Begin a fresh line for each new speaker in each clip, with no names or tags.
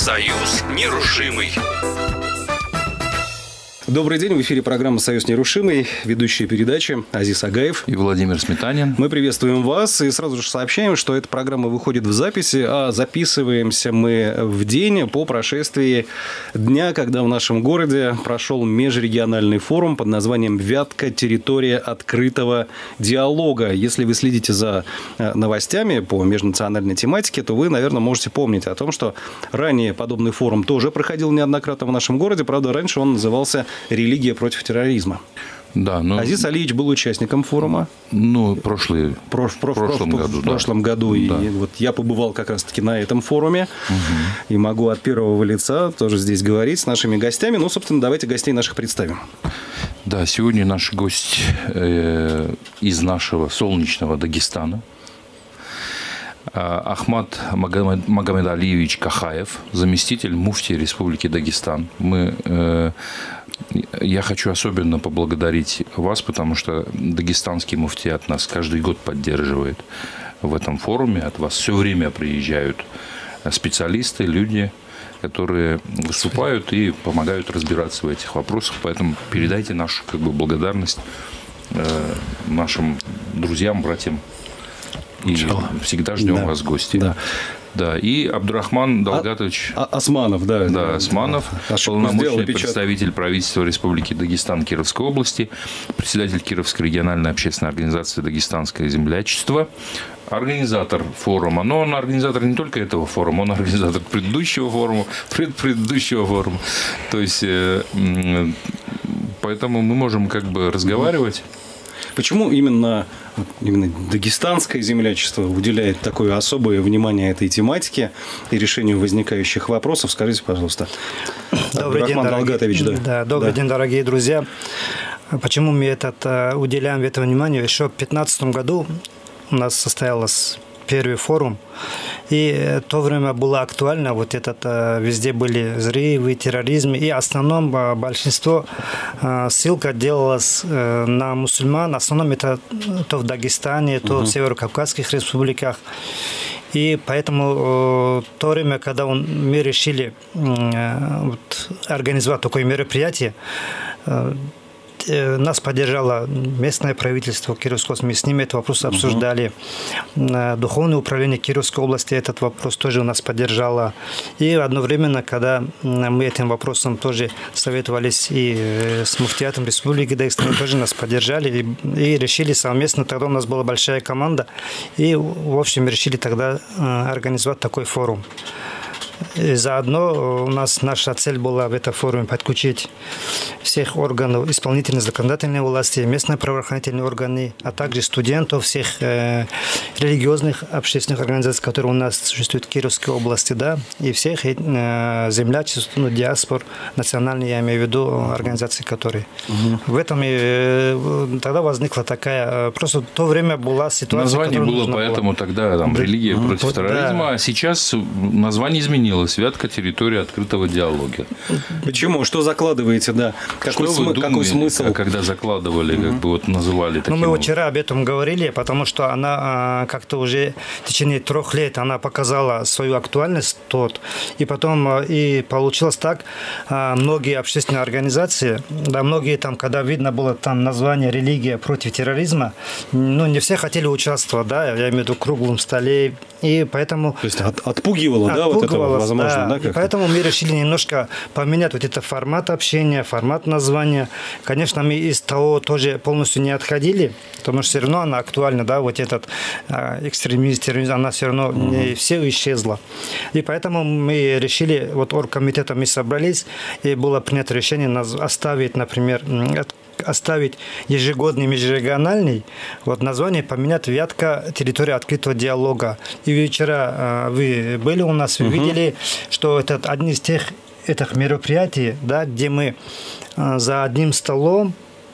Союз нерушимый.
Добрый день, в эфире программа «Союз нерушимый», ведущие передачи Азиз Агаев
и Владимир Сметанин.
Мы приветствуем вас и сразу же сообщаем, что эта программа выходит в записи, а записываемся мы в день по прошествии дня, когда в нашем городе прошел межрегиональный форум под названием «Вятка. Территория открытого диалога». Если вы следите за новостями по межнациональной тематике, то вы, наверное, можете помнить о том, что ранее подобный форум тоже проходил неоднократно в нашем городе. Правда, раньше он назывался «Религия против терроризма».
Да, но...
Азиз Алиевич был участником форума.
В прошлом году.
И
да.
вот я побывал как раз-таки на этом форуме. И могу от первого лица тоже здесь говорить с нашими гостями. Собственно, давайте гостей наших представим.
Да, сегодня наш гость из нашего солнечного Дагестана. Ахмад Магомедалиевич Кахаев, заместитель муфтия Республики Дагестан. Я хочу особенно поблагодарить вас, потому что дагестанский муфтият нас каждый год поддерживает в этом форуме. От вас все время приезжают специалисты, люди, которые выступают и помогают разбираться в этих вопросах. Поэтому передайте нашу благодарность нашим друзьям, братьям. И всегда ждем вас в гости. Да, и Абдурахман Далгатович
Османов, да.
Османов, полномочный представитель правительства Республики Дагестан Кировской области, председатель Кировской региональной общественной организации «Дагестанское землячество», организатор форума. Но он организатор не только этого форума, он организатор предыдущего форума, предыдущего форума. То есть, поэтому мы можем разговаривать.
Почему именно дагестанское землячество уделяет такое особое внимание этой тематике и решению возникающих вопросов? Скажите, пожалуйста.
Добрый день, добрый день, дорогие друзья. Почему мы уделяем это внимание? Еще в 2015 году у нас состоялся первый форум, и в то время было актуально, везде были взрывы, терроризм, и в основном большинство ссылка делалась на мусульман, в основном это то в Дагестане, то в северокавказских республиках. И поэтому в то время, когда мы решили организовать такое мероприятие, нас поддержало местное правительство Кировской. Мы с ними этот вопрос обсуждали. Духовное управление Кировской области этот вопрос тоже у нас поддержало. И одновременно, когда мы этим вопросом тоже советовались и с муфтиятом Республики Дагестан, тоже нас поддержали и решили совместно. Тогда у нас была большая команда. И, в общем, решили тогда организовать такой форум. И заодно наша цель была в этом форуме подключить всех органов исполнительной законодательной власти, местные правоохранительные органы, а также студентов всех религиозных общественных организаций, которые у нас существуют в Кировской области, и всех землячеств, диаспор, национальные, я имею в виду, организации, которые. В этом тогда возникла такая... Просто в то время была ситуация...
Название было поэтому тогда «Религия против терроризма», а сейчас название изменилось. «Вятка. Территория открытого диалога».
Почему? Что закладываете, Какой смысл?
Когда закладывали, называли таким
мы вчера об этом говорили, потому что она как-то уже в течение 3 лет она показала свою актуальность и потом и получилось так, многие общественные организации, многие когда видно было название «Религия против терроризма», не все хотели участвовать, я имею в виду в круглом столе, и поэтому...
То есть отпугивало, это возможно,
и поэтому мы решили немножко поменять этот формат общения, формат названия. Конечно, мы из того тоже полностью не отходили, потому что все равно она актуальна, этот экстремизм, терроризм, она все равно не все исчезла. И поэтому мы решили, оргкомитетом мы собрались, и было принято решение оставить, например, оставить ежегодный межрегиональный, название поменять «Вятка. Территория открытого диалога». И вчера вы были у нас, вы видели, что это одни из тех мероприятий, где мы за одним столом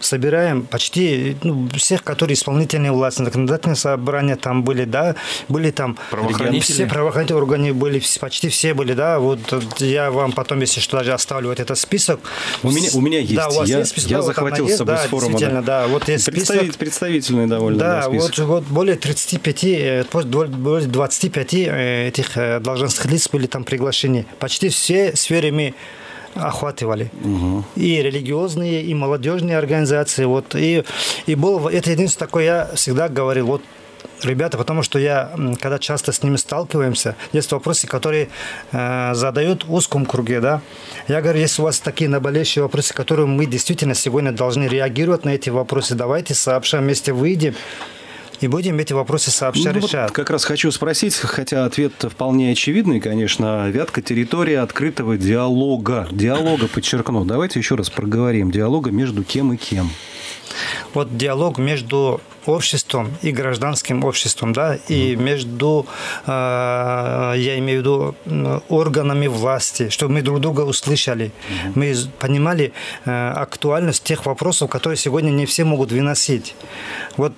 собираем почти всех, которые исполнительные власти, законодательные собрания там были, да, были там все правоохранительные органы были, почти все были, да, вот я вам потом, если что, даже оставлю вот этот список.
У меня есть.
Да, у вас есть список,
я захватил с собой с форума.
Да, вот есть список.
Представительный довольно.
Да, вот более 35, более 25 этих должностных лиц были там приглашены. Почти все сферы мы охватывали. И религиозные, и молодежные организации. Вот, и было, это единственное такое, я всегда говорил, вот, ребята, потому что когда часто с ними сталкиваемся, есть вопросы, которые задают в узком круге, да. Я говорю, если у вас такие наболевшие вопросы, которые мы действительно сегодня должны реагировать на эти вопросы, давайте сообща вместе выйдем и будем эти вопросы сообща решать.
Вот как раз хочу спросить, хотя ответ вполне очевидный, конечно, Вятка – территория открытого диалога. Диалога, подчеркну. Давайте еще раз проговорим. Диалога между кем и кем.
Вот диалог между обществом и гражданским обществом, да, и между, я имею в виду, органами власти, чтобы мы друг друга услышали, мы понимали актуальность тех вопросов, которые сегодня не все могут выносить. Вот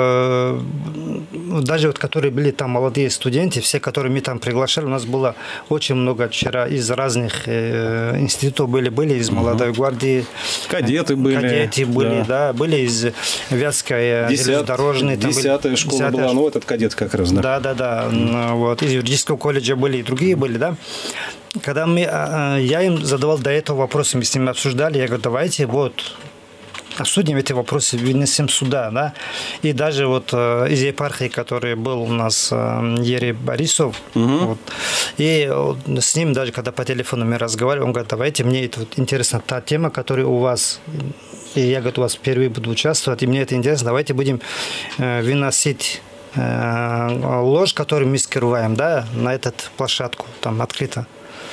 даже вот, которые были там молодые студенты, все, которые мы там приглашали, у нас было очень много вчера из разных институтов были из молодой гвардии.
Кадеты были.
Да, были из Вятской железнодорожной.
10-я школа была, ну, этот кадет как раз.
Да. Вот, из юридического колледжа были, и другие были, да. Когда я им задавал до этого вопросы, мы с ними обсуждали, я говорю, давайте вот обсудим эти вопросы, вынесем сюда, да. И даже вот из епархии, который был у нас Ерий Борисов, вот, и с ним даже, когда по телефону мы разговаривали, он говорит, давайте, мне это вот интересна та тема, которая у вас, и я, говорю, у вас впервые буду участвовать, и мне это интересно, давайте будем выносить ложь, которую мы скрываем, да, на эту площадку, там, открыто.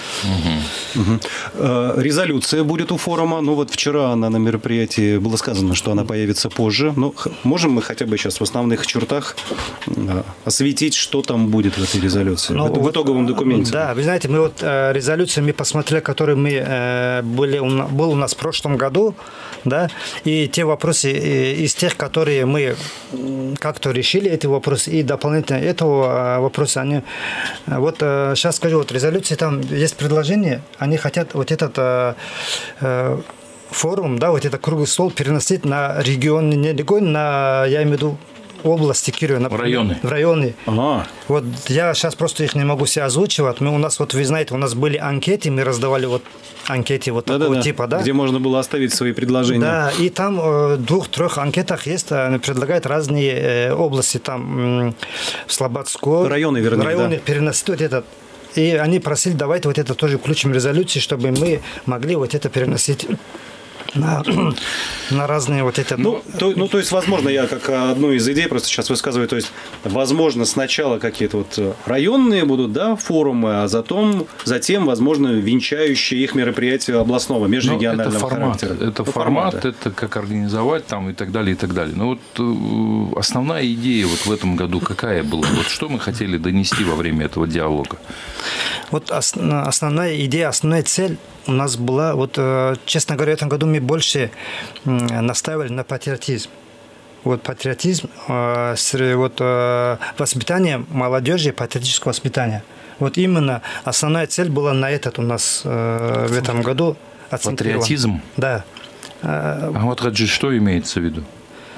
Резолюция будет у форума. Ну вот вчера она на мероприятии было сказано, что она появится позже. Ну, можем мы хотя бы сейчас в основных чертах осветить, что там будет в этой резолюции, в итоговом документе?
Да, вы знаете, мы вот резолюцию мы посмотрели, которые был у нас в прошлом году, да, и те вопросы из тех, которые мы как-то решили эти вопросы, и дополнительно этого вопроса, они вот сейчас скажу, вот резолюции там есть предложение, они хотят вот этот форум, да, вот этот круглый стол переносить на регион, не регион, я имею в виду области Кирова, в районы. Вот я сейчас просто их не могу себе озвучивать. У нас, вот вы знаете, у нас были анкеты, мы раздавали вот анкеты вот такого типа, да.
Где можно было оставить свои предложения.
Да, и там в 2-3 анкетах есть, они предлагают разные области, там в Слободской.
Районы, вернее,
переносить вот этот. И они просили, давайте вот это тоже включим в резолюции, чтобы мы могли вот это переносить на разные вот это...
То есть, возможно, я как одну из идей просто сейчас высказываю, то есть, возможно, сначала какие-то вот районные будут, да, форумы, а затем, возможно, венчающие их мероприятия областного, межрегионального характера.
Это формат, это как организовать там и так далее, и так далее. Но вот основная идея вот в этом году какая была? Вот что мы хотели донести во время этого диалога?
Вот основная идея, основная цель у нас была, вот, честно говоря, в этом году мы больше настаивали на патриотизм. Вот патриотизм, вот, воспитание молодежи, патриотическое воспитание. Вот именно основная цель была на этот у нас в этом году акцентирована.
Патриотизм?
Да.
А вот, Хаджи, что имеется в виду?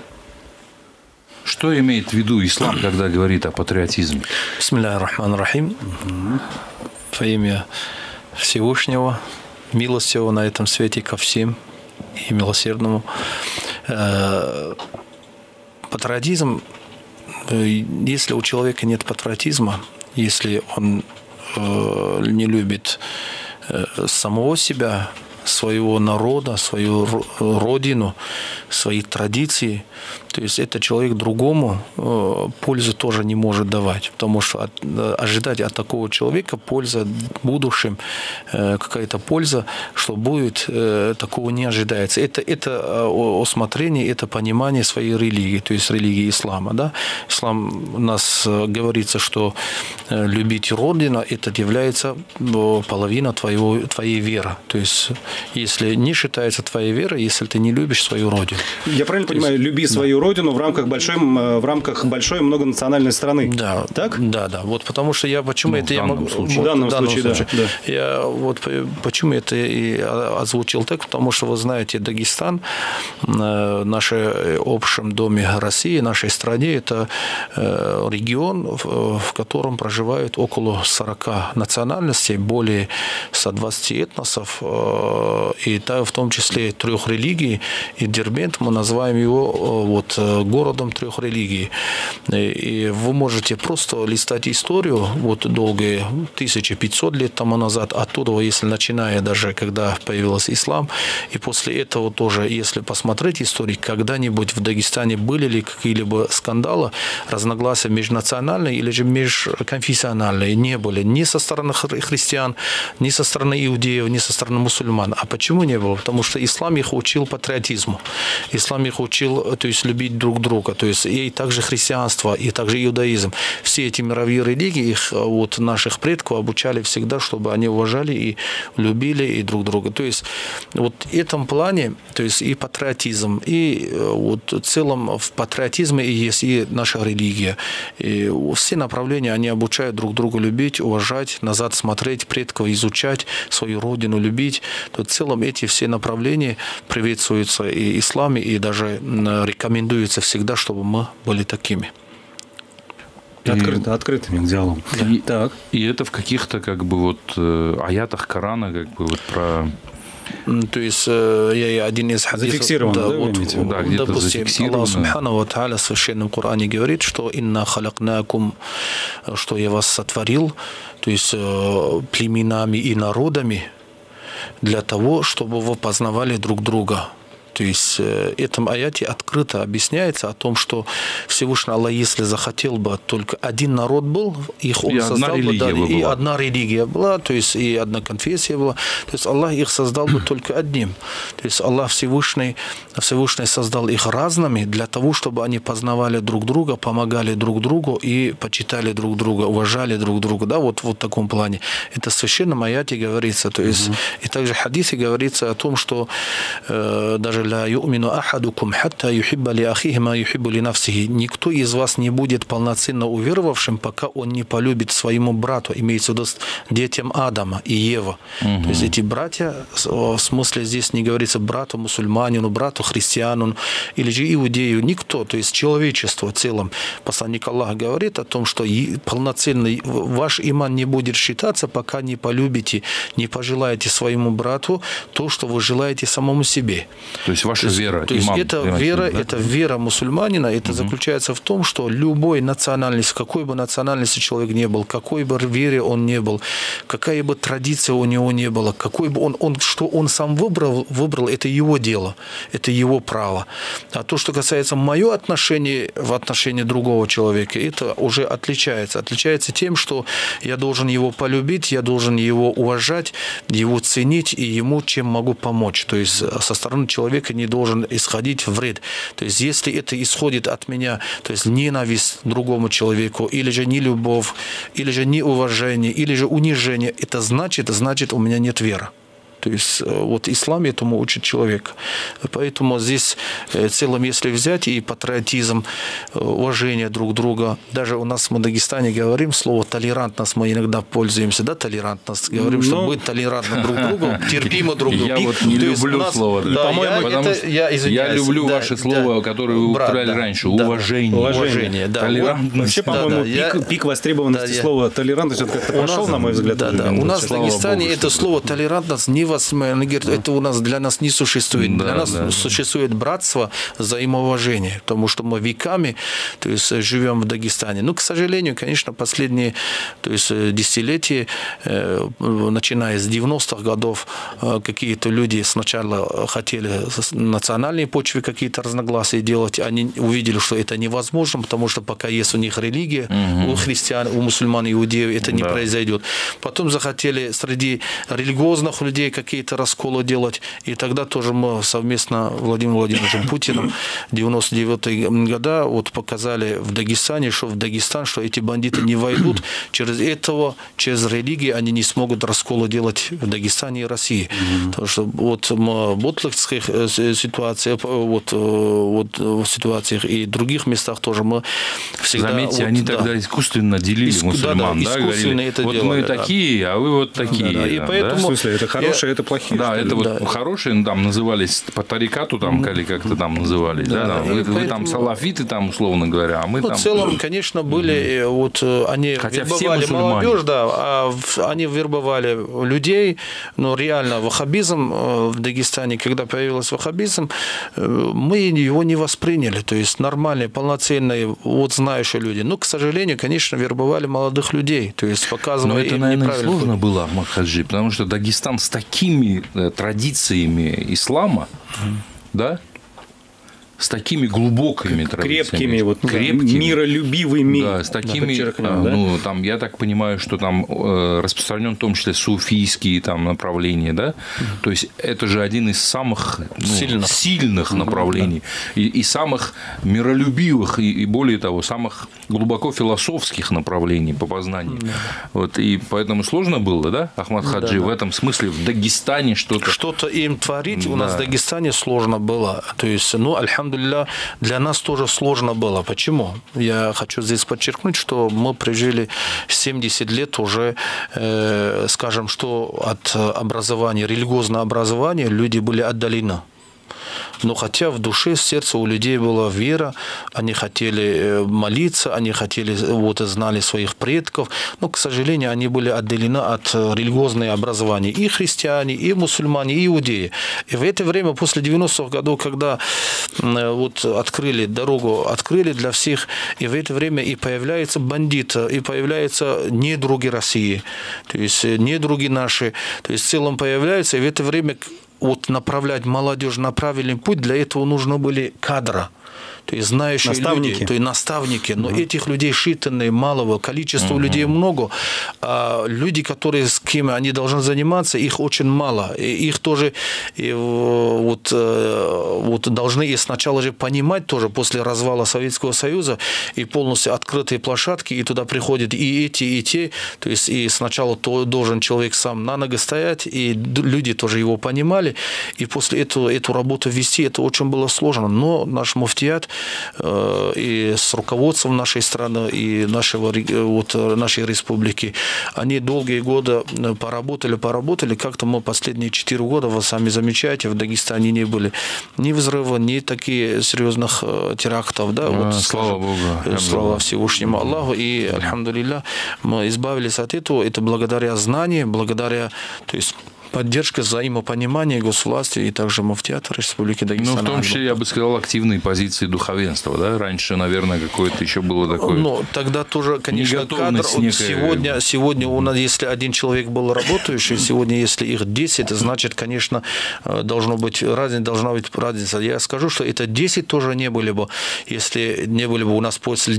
Что имеет в виду ислам, когда говорит о патриотизме?
Бисмилляхи рахмани рахим. Во имя Всевышнего, милостивого на этом свете ко всем и милосердному. Патриотизм, если у человека нет патриотизма, если он не любит самого себя, своего народа, свою родину, свои традиции, то есть этот человек другому пользы тоже не может давать, потому что ожидать от такого человека польза в будущем, какая-то польза, что будет, такого не ожидается. Это усмотрение, это понимание своей религии, то есть религии ислама. Да? Ислам у нас говорится, что любить родину, это является половина твоей веры. То есть если не считается твоей верой, если ты не любишь свою родину.
Я правильно понимаю, люби свою родину в рамках большой многонациональной страны?
Да.
Так?
Да. Вот потому что почему это я могу...
В данном случае, да.
Я почему это и озвучил так, потому что, вы знаете, Дагестан в нашем общем доме России, нашей стране, это регион, в котором проживают около 40 национальностей, более 120 этносов, и в том числе 3 религий. И Дербент, мы называем его городом 3 религий. И вы можете просто листать историю, долгие 1500 лет тому назад, оттуда, если начиная даже, когда появился ислам, и после этого тоже, если посмотреть историю, когда-нибудь в Дагестане были ли какие-либо скандалы, разногласия межнациональные или же межконфессиональные? Не были. Ни со стороны христиан, ни со стороны иудеев, ни со стороны мусульман. А почему не было? Потому что ислам их учил патриотизму. Ислам их учил, то есть, любить друг друга. То есть, и также христианство, и также иудаизм. Все эти мировые религии, их наших предков обучали всегда, чтобы они уважали и любили и друг друга. То есть, в этом плане, то есть, и патриотизм, и в целом в патриотизме и есть и наша религия. И все направления, они обучают друг друга любить, уважать, назад смотреть, предков изучать, свою родину любить. То в целом эти все направления приветствуются и в исламе, и даже рекомендуется всегда, чтобы мы были такими.
Открытыми к диалогу.
Так. И это в каких-то аятах Корана про...
То есть, я один из хадисов...
Зафиксировано,
где-то
допустим, Аллах Субхану ва Тааля в Священном Коране говорит, что «Инна халакнакум», что я вас сотворил, то есть племенами и народами, для того, чтобы вы познавали друг друга. То есть в этом аяте открыто объясняется о том, что Всевышний Аллах, если захотел бы, только один народ был, их он создал бы, и одна религия была, то есть и одна конфессия была. То есть Аллах их создал бы только одним. То есть Аллах Всевышний создал их разными для того, чтобы они познавали друг друга, помогали друг другу и почитали друг друга, уважали друг друга. Да, вот в таком плане. Это в священном аяте говорится. То есть, и также в хадисе говорится о том, что даже «Ла ю'мину ахадукум хатта юхибба ли ахихи ма юхиббу ли нафсихи». Никто из вас не будет полноценно уверовавшим, пока он не полюбит своему брату, имеется в виду детям Адама и Евы. То есть эти братья, в смысле здесь не говорится брату мусульманину, брату христианину или же иудею, никто, то есть человечество в целом. Посланник Аллаха говорит о том, что полноценный ваш иман не будет считаться, пока не полюбите, не пожелаете своему брату то, что вы желаете самому себе.
То есть ваша вера.
То есть это вера мусульманина, это заключается в том, что любой национальности, какой бы национальности человек не был, какой бы вере он не был, какая бы традиция у него не была, какой бы что он сам выбрал, это его дело, это его право. А то, что касается моего отношения в отношении другого человека, это уже отличается. Отличается тем, что я должен его полюбить, я должен его уважать, его ценить и ему чем могу помочь. То есть со стороны человека не должен исходить вред. То есть если это исходит от меня, то есть ненависть к другому человеку, или же не любовь, или же неуважение, или же унижение, это значит у меня нет веры. То есть ислам этому учит человека. Поэтому здесь в целом, если взять и патриотизм, уважение друг друга, даже у нас в Дагестане говорим слово толерантность, мы иногда пользуемся, да, толерантность, говорим, что быть толерантным друг к другу, терпимо друг к другу.
Я не люблю слово. Я люблю ваше слово, которое вы употребляли раньше, уважение.
Вообще, по-моему, пик востребованности слова толерантность как-то пошел, на мой взгляд.
У нас в Дагестане это слово толерантность не это для нас не существует. Для нас существует братство, взаимоуважение, потому что мы веками, то есть, живем в Дагестане. Но, к сожалению, конечно, последние, то есть, десятилетия, начиная с 90-х годов, какие-то люди сначала хотели на национальной почве какие-то разногласия делать, они увидели, что это невозможно, потому что пока есть у них религия, у христиан, у мусульман, иудеев, это не произойдет. Потом захотели среди религиозных людей какие-то расколы делать. И тогда тоже мы совместно Владимиром Владимировичем Путиным в 99-е годы вот показали в Дагестане, что в Дагестан, что эти бандиты не войдут, через религию они не смогут расколы делать в Дагестане и России. Потому что вот в бутлахских ситуациях, вот в ситуациях и других местах тоже мы всегда...
Заметьте, они тогда искусственно делили мусульман, да,
искусственно
говорили,
это
вот
делали,
мы такие, а вы вот такие.
И поэтому...
В смысле, это хорошие, это плохие.
Да, это вот хорошие, там назывались по тарикату, там, или как-то там назывались, да, там, вы там салафиты, там, условно говоря, а мы там...
В целом, конечно, были, вот они
хотя
вербовали молодежь, да, они вербовали людей, но реально ваххабизм в Дагестане, когда появился ваххабизм, мы его не восприняли, то есть нормальные, полноценные, вот знающие люди. Но, к сожалению, конечно, вербовали молодых людей, то есть показывали им неправильно.
Но это, наверное, сложно было, Ахмад Хаджи, потому что Дагестан с такими традициями ислама, да, с такими глубокими
крепкими, вот миролюбивыми.
Да, с такими, ну, там, я так понимаю, что там распространен в том числе суфийские там направления, да, то есть это же один из самых сильных направлений и самых миролюбивых и более того, самых глубоко философских направлений по познанию. Вот, и поэтому сложно было, да, Ахмад Хаджи, в этом смысле в Дагестане что-то
им творить у нас в Дагестане сложно было, то есть, ну, альхамдулилля, для нас тоже сложно было. Почему? Я хочу здесь подчеркнуть, что мы прожили 70 лет уже, скажем, что от образования, религиозного образования люди были отдалены. Но хотя в душе, в сердце у людей была вера, они хотели молиться, они хотели, вот, знали своих предков, но, к сожалению, они были отделены от религиозного образования. И христиане, и мусульмане, и иудеи. И в это время, после 90-х годов, когда вот открыли дорогу, открыли для всех, и в это время и появляются бандиты, и появляются недруги России, то есть недруги наши, то есть в целом появляются, и в это время вот направлять молодежь на правильный путь, для этого нужны были кадры. То есть знающие люди, то есть наставники, но этих людей считанные, малого количества людей много, а люди, которые с кем они должны заниматься, их очень мало, и их тоже вот должны и сначала же понимать тоже после развала Советского Союза и полностью открытые площадки, и туда приходят и эти, и те, то есть и сначала должен человек сам на ногах стоять, и люди тоже его понимали, и после этого эту работу вести, это очень было сложно, но наш муфтият и с руководством нашей страны и нашей республики, они долгие годы поработали, как-то мы последние 4 года, вы сами замечаете, в Дагестане не были ни взрыва, ни таких серьезных терактов, да, вот,
слава Богу,
слава Всевышнему Аллаху, и, альхамдулилля, мы избавились от этого, это благодаря знанию, благодаря, то есть, поддержка, взаимопонимание госвласти и также муфтиата Республики Дагестан.
Ну, в том числе, я бы сказал, активные позиции духовенства, да? Раньше, наверное, какое-то еще было такое...
Ну, тогда тоже, конечно, кадр... Сегодня у нас, если один человек был работающий, сегодня, если их 10, значит, конечно, должна быть разница. Я скажу, что это 10 тоже не были бы, если не были бы у нас после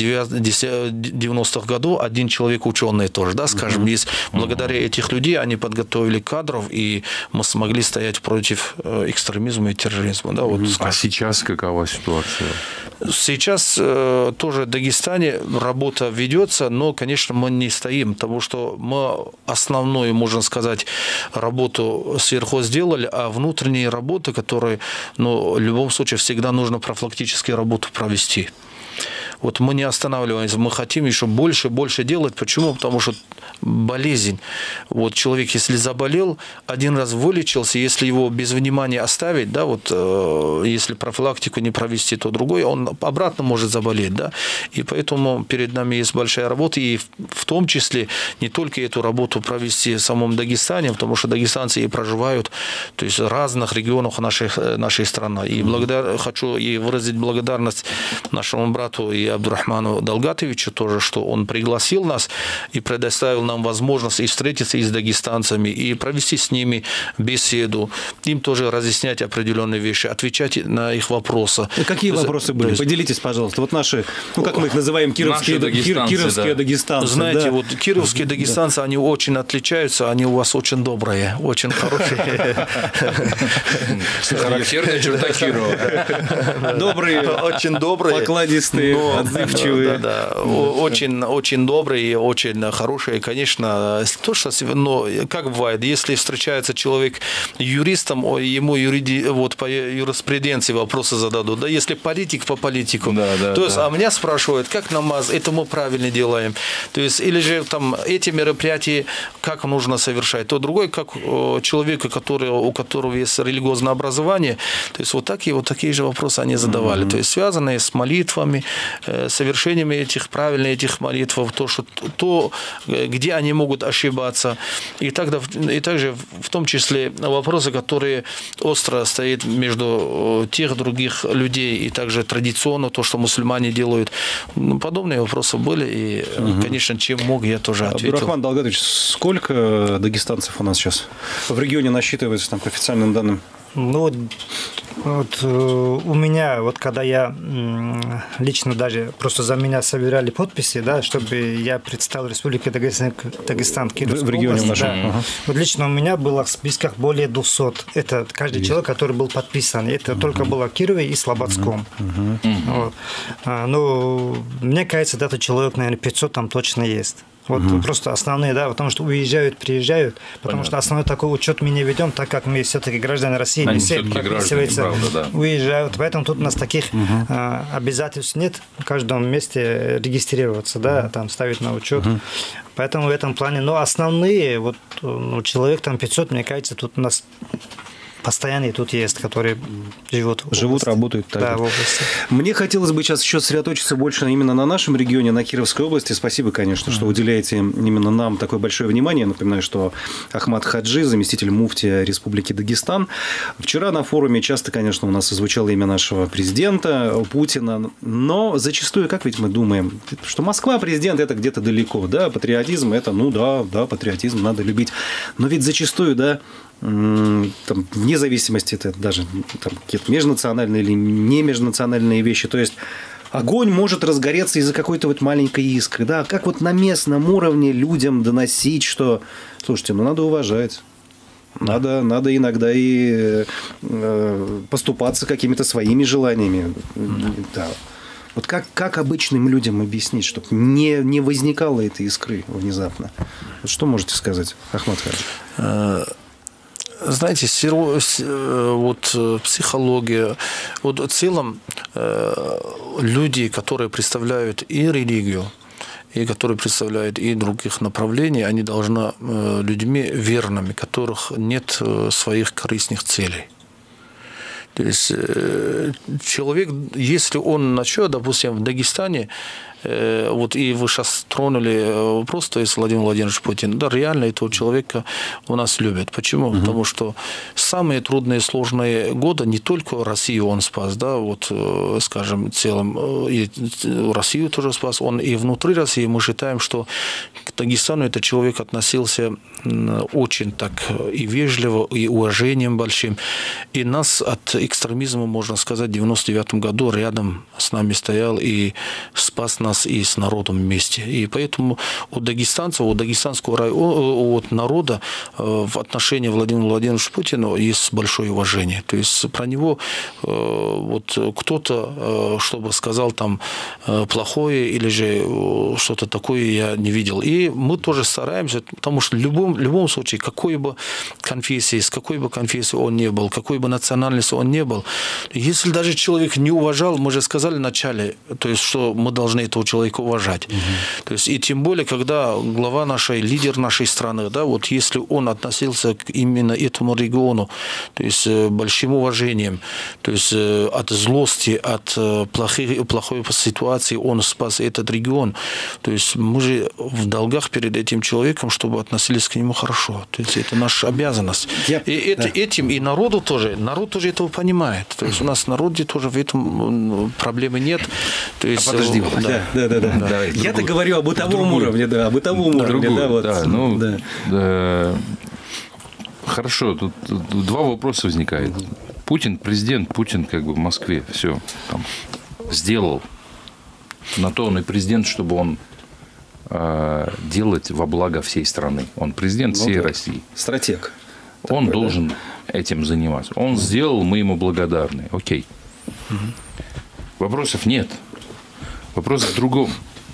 90-х годов один человек ученый тоже, да, скажем, есть благодаря этих людей они подготовили кадров, и мы смогли стоять против экстремизма и терроризма. Да, вот,
а сейчас какова ситуация?
Сейчас тоже в Дагестане работа ведется, но, конечно, мы не стоим, потому что мы основную, можно сказать, работу сверху сделали, а внутренние работы, которые, ну, в любом случае всегда нужно профилактическую работу провести. Вот мы не останавливаемся, мы хотим еще больше и больше делать. Почему? Потому что болезнь. Вот человек, если заболел, один раз вылечился, если его без внимания оставить, да, вот, если профилактику не провести, то другой, он обратно может заболеть. Да? И поэтому перед нами есть большая работа, и в том числе не только эту работу провести в самом Дагестане, потому что дагестанцы и проживают, то есть в разных регионах нашей страны. И хочу и выразить благодарность нашему брату и и Абдурахману Далгатовичу тоже, что он пригласил нас и предоставил нам возможность и встретиться и с дагестанцами, и провести с ними беседу, им тоже разъяснять определенные вещи, отвечать на их вопросы.
Какие вопросы были? Поделитесь, пожалуйста. Вот наши, как мы их называем, кировские дагестанцы.
Знаете,
да.
вот кировские дагестанцы, они очень отличаются, они у вас очень добрые, очень хорошие.
Характерная черта Кирова.
Добрые,
очень добрые,
покладистые, отзывчивые.
Да. Очень добрые, очень хорошие. Конечно, то, что, но как бывает, если встречается человек юристом, ему вот по юриспруденции вопросы зададут. Да, если политик по политику. То есть, а меня спрашивают, как намаз, это мы правильно делаем. То есть, или же там эти мероприятия, как нужно совершать. То другой, как человека, у которого есть религиозное образование. То есть, вот такие же вопросы они задавали. То есть, связанные с молитвами, совершениями этих молитв, где они могут ошибаться. И также в том числе вопросы, которые остро стоят между тех других людей, и также традиционно то, что мусульмане делают. Подобные вопросы были, и, конечно, чем мог, я тоже ответил.
Абдурахман Далгатович, сколько дагестанцев у нас сейчас в регионе насчитывается там, по официальным данным?
Ну, вот у меня, вот когда я лично даже просто за меня собирали подписи, да, чтобы я представил Республику Дагестан, Кировскую
в регионе
область,
нашем.
Да. Вот лично у меня было в списках более 200. Это каждый человек, который был подписан. Это только было в Кирове и Слободском. Вот. Ну, мне кажется, этот человек, наверное, 500 там точно есть. Вот просто основные, да, потому что уезжают, приезжают, потому что основной такой учет мы не ведем, так как мы все-таки граждане России, не все прописываются, уезжают, поэтому тут у нас таких обязательств нет в каждом месте регистрироваться, да, там ставить на учет. Поэтому в этом плане, но основные, вот человек там 500, мне кажется, тут у нас постоянные тут есть, которые живут,
работают.
Да, в области.
Мне хотелось бы сейчас еще сосредоточиться больше именно на нашем регионе, на Кировской области. Спасибо, конечно, что уделяете именно нам такое большое внимание. Я напоминаю, что Ахмад Хаджи, заместитель муфтия Республики Дагестан. Вчера на форуме часто, конечно, у нас звучало имя нашего президента Путина, но зачастую, как ведь мы думаем, что Москва, президент, это где-то далеко, да, патриотизм, это, да, патриотизм надо любить. Но ведь зачастую, да, там, вне зависимости, это даже там, какие-то межнациональные или не межнациональные вещи. То есть огонь может разгореться из-за какой-то вот маленькой искры. Да? Как вот на местном уровне людям доносить, что, слушайте, надо уважать. Надо иногда и поступаться какими-то своими желаниями. Да. Вот как обычным людям объяснить, чтобы не возникало этой искры внезапно? Вот что можете сказать, Ахмад Хаджи?
Знаете, вот психология, вот в целом люди, которые представляют и религию, и которые представляют и других направлений, они должны людьми верными, которых нет своих корыстных целей. То есть человек, если он начнет, допустим, в Дагестане, вот и вы сейчас тронули вопрос, то есть Владимир Владимирович Путин, да, реально этого человека у нас любят. Почему? Потому что самые трудные, сложные годы не только Россию он спас, да, вот, скажем, в целом, и Россию тоже спас, он и внутри России, мы считаем, что к Дагестану этот человек относился очень так и вежливо, и уважением большим. И нас от экстремизма, можно сказать, в 99 году рядом с нами стоял и спас нас и с народом вместе. И поэтому у дагестанцев, у дагестанского народа в отношении Владимира Владимировича Путина есть большое уважение. То есть про него вот кто-то, чтобы сказал там плохое или же что-то такое, я не видел. И мы тоже стараемся, потому что в любом случае, какой бы конфессии, с какой бы конфессией он не был, какой бы национальности он не был, если даже человек не уважал, мы же сказали в начале, то есть, что мы должны этого человека уважать. То есть, и тем более, когда глава нашей, лидер нашей страны, да, вот если он относился к именно этому региону, то есть большим уважением, то есть от злости, от плохой ситуации он спас этот регион. То есть мы же в долгах долгах перед этим человеком, чтобы относились к нему хорошо. То есть это наша обязанность. Этим и народу тоже. Народ тоже этого понимает. То есть у нас в народе тоже в этом проблемы нет. То есть,
подожди. Да. Я-то говорю о бытовом уровне, о бытовом уровне.
Хорошо, тут два вопроса возникает. Путин президент, Путин как бы в Москве все там сделал. На то он и президент, чтобы он делать во благо всей страны. Он президент всей России.
Стратег.
Он должен этим заниматься. Он сделал, мы ему благодарны. Окей. Вопросов нет. Вопрос в другом.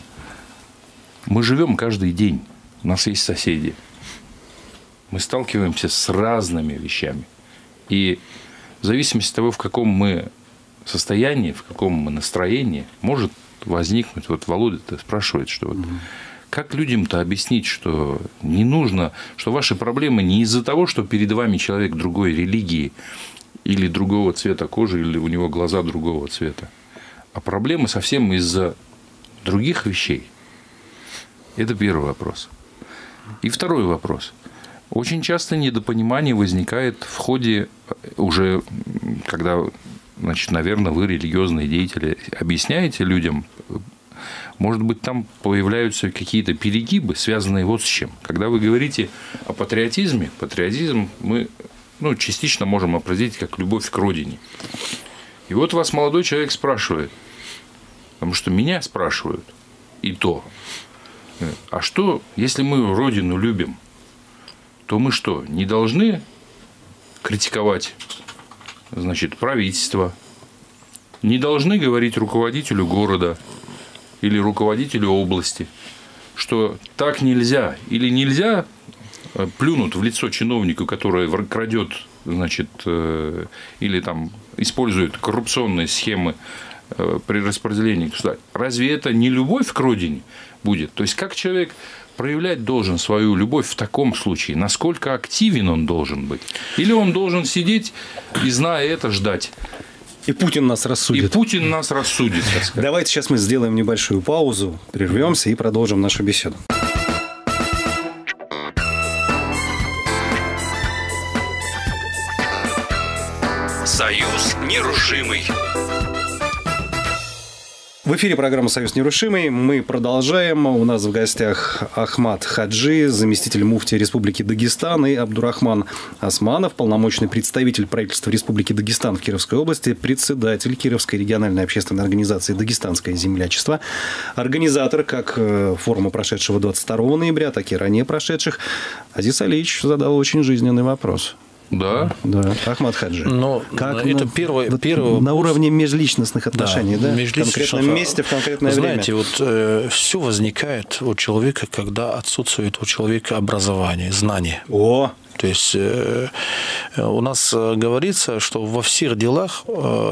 Мы живем каждый день. У нас есть соседи. Мы сталкиваемся с разными вещами. И в зависимости от того, в каком мы состоянии, в каком мы настроении, может возникнуть, вот Володя-то спрашивает, что вот, как людям-то объяснить, что не нужно, что ваши проблемы не из-за того, что перед вами человек другой религии или другого цвета кожи, или у него глаза другого цвета, а проблемы совсем из-за других вещей. Это первый вопрос. И второй вопрос. Очень часто недопонимание возникает в ходе уже, когда, значит, наверное, вы, религиозные деятели, объясняете людям, может быть, там появляются какие-то перегибы, связанные вот с чем. Когда вы говорите о патриотизме, патриотизм мы частично можем определить как любовь к родине. И вот вас молодой человек спрашивает, потому что меня спрашивают, и то, а что, если мы родину любим, то мы что, не должны критиковать, значит, правительство, не должны говорить руководителю города или руководителю области, что так нельзя, или нельзя плюнуть в лицо чиновнику, который крадет, значит, или там использует коррупционные схемы при распределении государства. Разве это не любовь к родине будет? То есть, как человек проявлять должен свою любовь в таком случае? Насколько активен он должен быть? Или он должен сидеть и, зная это, ждать?
И Путин нас рассудит.
Так сказать.
Давайте сейчас мы сделаем небольшую паузу, прервемся и продолжим нашу беседу.
Союз нерушимый.
В эфире программа «Союз нерушимый». Мы продолжаем. У нас в гостях Ахмад Хаджи, заместитель муфтия Республики Дагестан, и Абдурахман Османов, полномочный представитель правительства Республики Дагестан в Кировской области, председатель Кировской региональной общественной организации «Дагестанское землячество», организатор как форума, прошедшего 22 ноября, так и ранее прошедших. Азиз Алиевич задал очень жизненный вопрос.
Да.
Ахмад Хаджи.
Но как это первый
на уровне межличностных отношений, да? В конкретном месте, в конкретное время.
Знаете, вот все возникает у человека, когда отсутствует у человека образование, знание. То есть у нас говорится, что во всех делах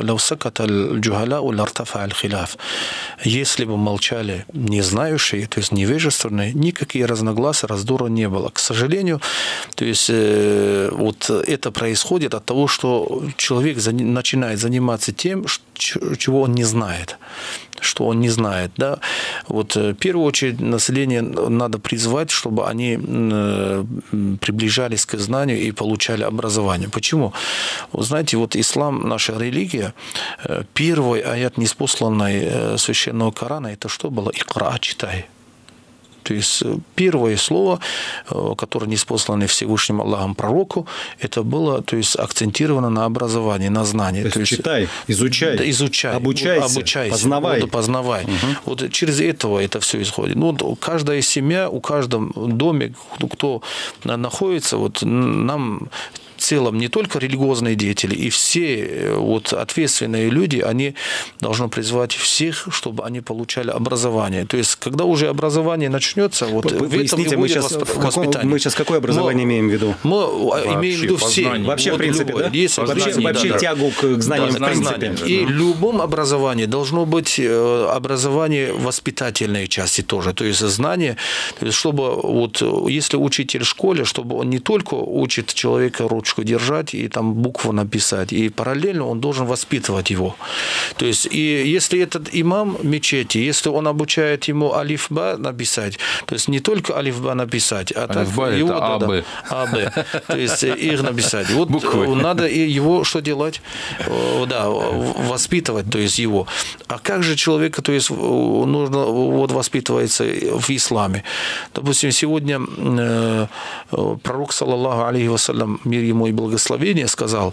если бы молчали незнающие, то есть невежественные, никакие разногласия, раздора не было. К сожалению, то есть вот это происходит от того, что человек начинает заниматься тем, чего он не знает. Что он не знает. Да? Вот, в первую очередь население надо призвать, чтобы они приближались к знанию и получали образование. Почему? Вы знаете, вот ислам, наша религия, первый аят неспосланной священного Корана, это что было? Икра, читай. То есть первое слово, которое неспослано Всевышним Аллахом пророку, это было, то есть, акцентировано на образовании, на знании.
То есть читай, изучай,
да, изучай, обучайся, познавай. Вот через это все исходит. Каждая семья, у каждом доме, кто находится, вот нам в целом не только религиозные деятели, и все вот ответственные люди, они должны призвать всех, чтобы они получали образование. То есть, когда уже образование начнется, вот в этом и будет воспитание.
Мы сейчас какое образование имеем в виду?
Мы имеем в виду все.
Вообще, в принципе, да? Вообще тягу к знаниям, в принципе.
И в любом образовании должно быть образование воспитательной части тоже. То есть, знание, то есть, чтобы вот, если учитель в школе, чтобы он не только учит человека ручку, ручку держать и там букву написать. И параллельно он должен воспитывать его. То есть, и если этот имам мечети, если он обучает ему алиф-ба написать, то есть не только алиф-ба написать, а так его...
это А-Б.
А-Б. То есть их написать. Вот буквы. Надо его что делать? Да, воспитывать, то есть его. А как же человека, то есть нужно вот воспитывается в исламе? Допустим, сегодня пророк, саллаллаху алейхи вассалям, мир ему и благословение, сказал,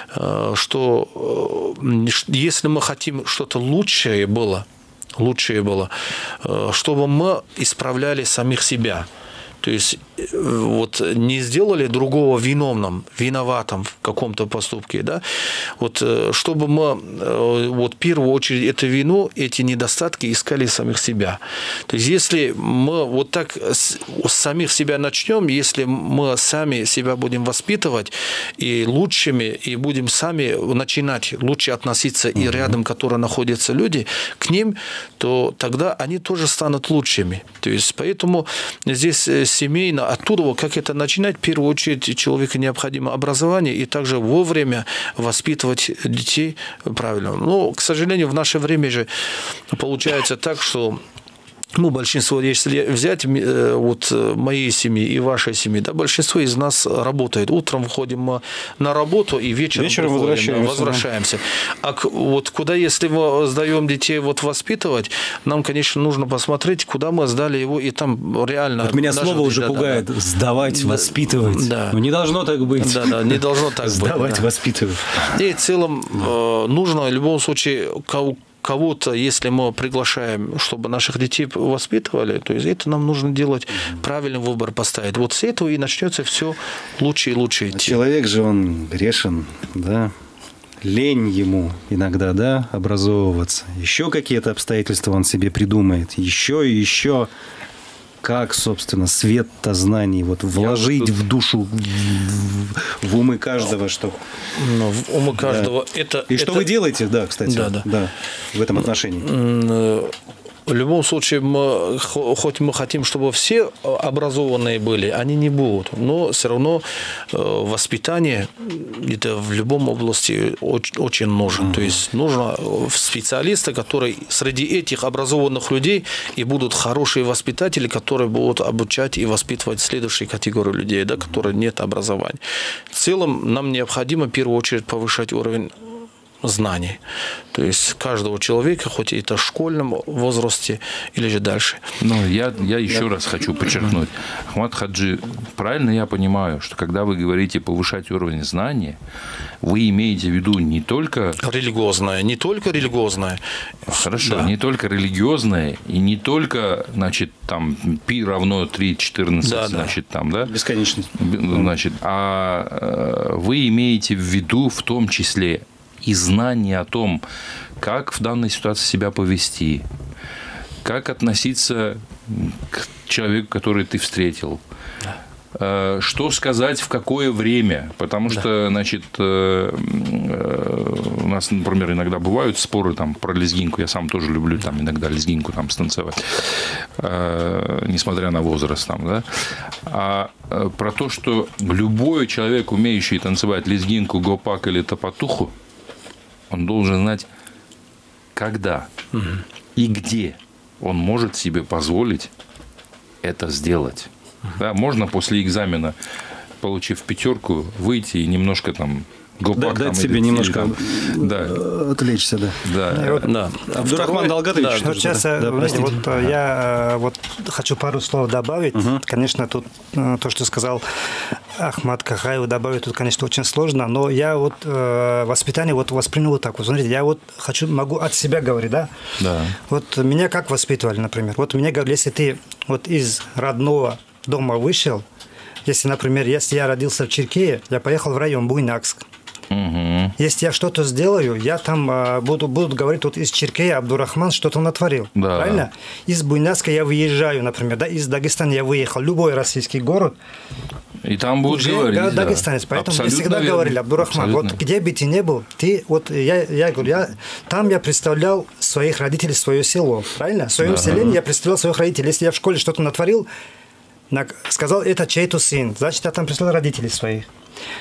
что если мы хотим что-то лучшее было, чтобы мы исправляли самих себя. То есть вот не сделали другого виноватым в каком-то поступке, да? Вот чтобы мы вот в первую очередь эту вину, эти недостатки искали самих себя. То есть если мы вот так с самих себя начнем, если мы сами себя будем воспитывать и лучшими, и будем сами начинать лучше относиться и рядом, которые находятся люди, к ним, то тогда они тоже станут лучшими. То есть поэтому здесь семейно, оттуда, как это начинать, в первую очередь человеку необходимо образование и также вовремя воспитывать детей правильно. Но, к сожалению, в наше время же получается так, что большинство, если взять вот моей семьи и вашей семьи, да, большинство из нас работает. Утром выходим мы на работу и вечером возвращаемся. А вот куда, если мы сдаем детей вот воспитывать, нам, конечно, нужно посмотреть, куда мы сдали его, и там реально... Вот
меня слово уже пугает. Сдавать, воспитывать.
Да.
Не должно так быть.
Да, не должно так быть.
Сдавать, воспитывать.
И в целом нужно в любом случае... Кого-то, если мы приглашаем, чтобы наших детей воспитывали, то есть это нам нужно делать, правильный выбор поставить. Вот с этого и начнется все лучше и лучше идти.
Человек же, он грешен, да, лень ему иногда, да, образовываться. Еще какие-то обстоятельства он себе придумает. Еще и еще. Как, собственно, свет-то знаний вот вложить в душу, в умы каждого, чтобы...
в умы каждого.
Да. И что вы делаете, да, кстати, да, в этом отношении?
В любом случае, хоть мы хотим, чтобы все образованные были, они не будут. Но все равно воспитание это в любом области очень нужно. То есть нужно специалисты, которые среди этих образованных людей и будут хорошие воспитатели, которые будут обучать и воспитывать следующие категории людей, да, которые нет образования. В целом нам необходимо в первую очередь повышать уровень знаний. То есть каждого человека, хоть это в школьном возрасте или же дальше.
Но я еще раз хочу подчеркнуть. Ахмад Хаджи, правильно я понимаю, что когда вы говорите повышать уровень знания, вы имеете в виду не только...
не только религиозное.
Хорошо, да. Не только религиозное и не только, значит, там, π равно 3,14, значит, там, да?
Бесконечность.
Значит, а вы имеете в виду в том числе и знание о том, как в данной ситуации себя повести, как относиться к человеку, который ты встретил, что сказать в какое время, потому что, значит, у нас, например, иногда бывают споры там про лезгинку, я сам тоже люблю там иногда лезгинку там станцевать, несмотря на возраст там, да, а про то, что любой человек, умеющий танцевать лезгинку, гопак или тапатуху, он должен знать, когда и где он может себе позволить это сделать. Да, можно после экзамена, получив 5, выйти и немножко там гопак,
дать себе немножко отвлечься,
Абдурахман Далгатович. Сейчас я хочу пару слов добавить. Конечно, тут то, что сказал Ахмад Кахаев, добавить тут, конечно, очень сложно, но я вот воспитание воспринял вот так вот. Смотрите, я могу от себя говорить, да?
Да.
Вот меня как воспитывали, например. Вот меня говорили, если ты вот из родного дома вышел, если я родился в Чиркее, я поехал в район Буйнакск. Если я что-то сделаю, я там будут говорить, вот из Чиркея Абдурахман что-то натворил.
Да.
Правильно? Из Буйнакска я выезжаю, например, да, из Дагестана я выехал, любой российский город.
И там будут говорить.
Дагестанец. Поэтому мне всегда говорили, Абдурахман, вот где бы ты ни был, я говорю, там я представлял своих родителей, свое село. Правильно? В своем селе я представлял своих родителей. Если я в школе что-то натворил, сказал, это чей-то сын, значит, я там представлял родителей своих.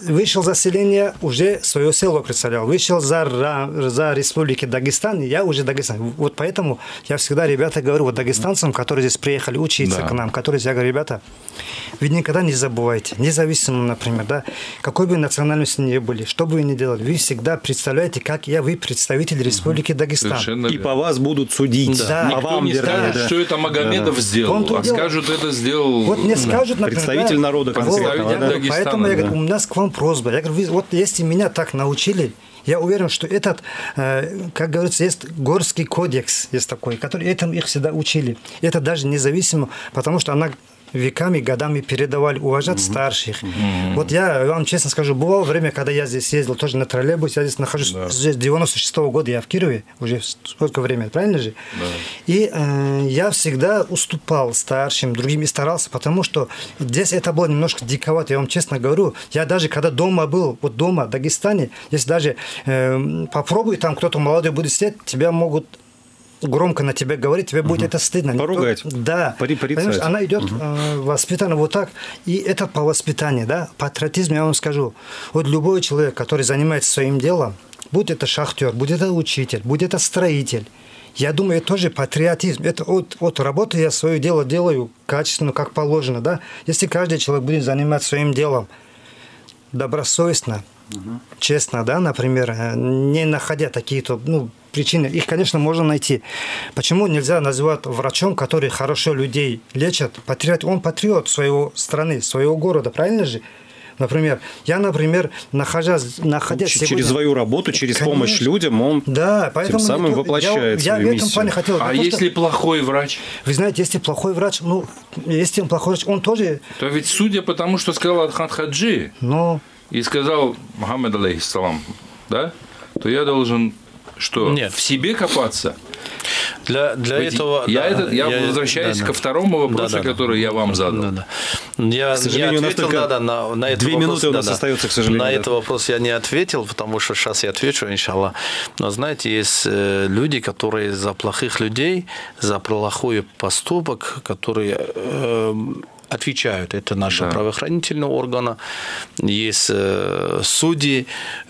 вышел за селение, уже свое село представлял. Вышел за республики Дагестан, я уже Дагестан. Вот поэтому я всегда, ребята, говорю, вот дагестанцам, которые здесь приехали учиться к нам, которые, я говорю, ребята, вы никогда не забывайте, независимо, например, да, какой бы национальности ни были, что бы вы ни делали, вы всегда представляете, как вы представитель республики Дагестан.
Совершенно
И по вас будут судить.
Да.
По вам,
не скажет, что это Магомедов сделал, а скажут, это сделал
Вот мне скажут, например,
представитель народа конкретного.
Дагестана,
поэтому я говорю, у нас к вам просьба. Я говорю, вот если меня так научили, я уверен, что этот, как говорится, есть горский кодекс, есть такой, который этому их всегда учили. Это даже независимо, потому что она веками, годами передавали, уважать старших. Вот я вам честно скажу, бывало время, когда я здесь ездил тоже на троллейбусе, я здесь нахожусь с 96-го года, я в Кирове, уже сколько времени, правильно же? И я всегда уступал старшим, другим и старался, потому что здесь это было немножко диковато, я вам честно говорю. Я даже когда дома был, вот дома в Дагестане, если даже попробуй, там кто-то молодой будет сидеть, тебя могут громко на тебя говорить, тебе будет это стыдно.
Поругать.
Да.
Порицать.
Она идет воспитана вот так. И это по воспитанию, да. Патриотизм, я вам скажу. Вот любой человек, который занимается своим делом, будь это шахтер, будь это учитель, будь это строитель, я думаю, это тоже патриотизм. Это от работы я свое дело делаю качественно, как положено, да. Если каждый человек будет заниматься своим делом добросовестно, честно, да, например, не находя такие-то, причины, их, конечно, можно найти. Почему нельзя называть врачом, который хорошо людей лечит, патриот? Он патриот своего страны, своего города, правильно же? Например, находясь
через
сегодня...
свою работу, через помощь людям, он
поэтому
тем самым воплощает
я
свою
в этом плане
миссию.
хотел...
А если плохой врач?
Вы знаете, если плохой врач, если он плохой врач, он тоже...
То ведь судя по тому, что сказал Адхан Хаджи, и сказал Мухаммад алейхиссалам, да, то я должен в себе копаться.
Для этого...
Я возвращаюсь ко второму вопросу, который я вам задал.
Я
к сожалению,
не ответил на этот
2 минуты у нас остается, к сожалению.
На этот вопрос я не ответил, потому что сейчас я отвечу, иншаллах. Но знаете, есть люди, которые за плохих людей, за плохой поступок, которые отвечают. Это наши правоохранительные органы, есть судьи,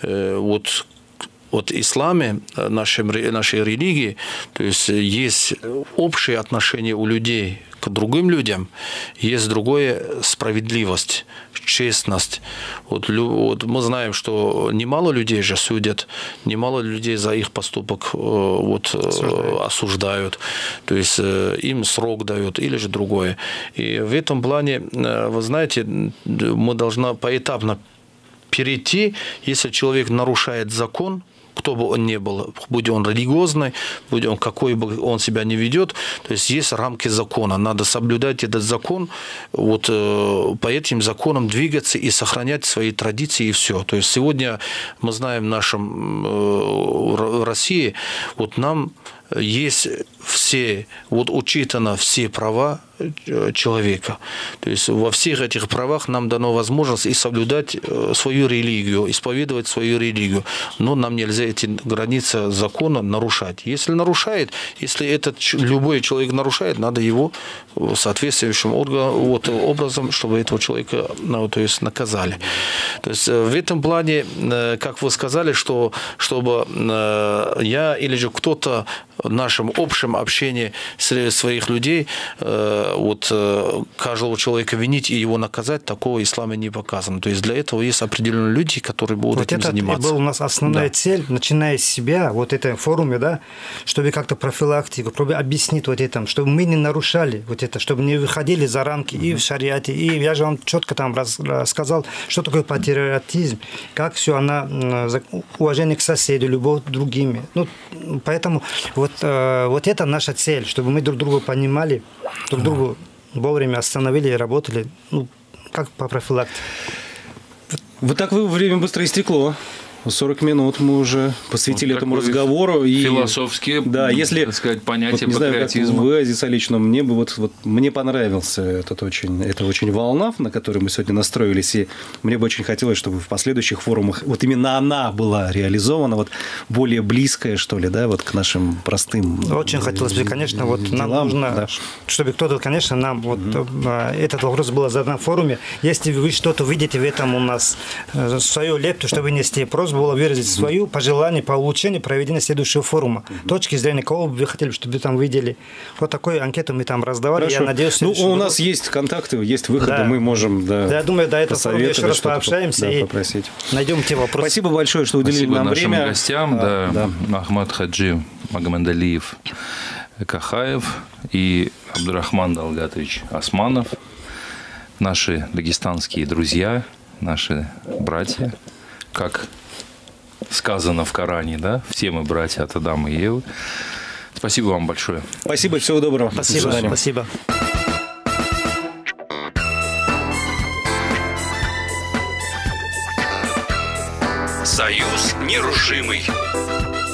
от ислама, нашей религии, то есть есть общее отношение у людей к другим людям, есть другое справедливость, честность. Вот мы знаем, что немало людей же судят, немало людей за их поступок осуждают, то есть им срок дают или же другое. И в этом плане, вы знаете, мы должны поэтапно перейти, если человек нарушает закон, кто бы он ни был, будь он религиозный, будь он какой бы он себя не ведет, то есть есть рамки закона, надо соблюдать этот закон, по этим законам двигаться и сохранять свои традиции и все. То есть сегодня мы знаем в России, нам есть все, учитано все права человека. То есть во всех этих правах нам дано возможность и соблюдать свою религию, исповедовать свою религию. Но нам нельзя эти границы закона нарушать. Если нарушает, если любой человек нарушает, надо его соответствующим образом, чтобы этого человека наказали. То есть в этом плане, как вы сказали, чтобы я или же кто-то в нашем общем общении своих людей каждого человека винить и его наказать, такого ислама не показано. То есть для этого есть определенные люди, которые будут этим заниматься.
Это была у нас основная цель, начиная с себя, этом форуме, да, чтобы как-то профилактику, чтобы объяснить это, чтобы мы не нарушали это, чтобы не выходили за рамки и в шариате, и я же вам четко там рассказал, что такое патриотизм, как все уважение к соседу, любовь к другим. Поэтому это наша цель, чтобы мы друг друга понимали, друг другу вовремя остановили и работали, как по профилактике.
Вот так время быстро истекло. 40 минут мы уже посвятили этому разговору.
И философские,
да, если,
так сказать, понятия
вот,
патриотизма.
Вы, Азиз Алич, но мне бы мне понравился это очень волна, на которую мы сегодня настроились, и мне бы очень хотелось, чтобы в последующих форумах вот именно она была реализована, вот более близкая, что ли, да, вот к нашим простым
Очень хотелось бы, конечно, вот
делам,
нам нужно,
да.
чтобы кто-то, конечно, нам вот этот вопрос был задан в форуме. Если вы что-то видите в этом у нас, свою лепту, чтобы внести, просто было выразить свою пожелание по улучшению проведения следующего форума. Точки зрения, кого бы вы хотели, чтобы вы там видели. Вот такую анкету мы там раздавали.
Хорошо.
Я надеюсь,
у нас есть контакты, есть выходы,
да.
мы можем
я думаю, до этого форума еще раз пообщаемся и
попросить.
найдем те вопросы.
Спасибо большое, что уделили нам
нашим
время.
Гостям, да. Ахмад Хаджи Магомедалиев Кахаев и Абдурахман Далгатович Османов, наши дагестанские друзья, наши братья, как сказано в Коране, да, все мы братья от Адама и Евы. Спасибо вам большое.
Спасибо, всего доброго.
Спасибо.
Союз нерушимый.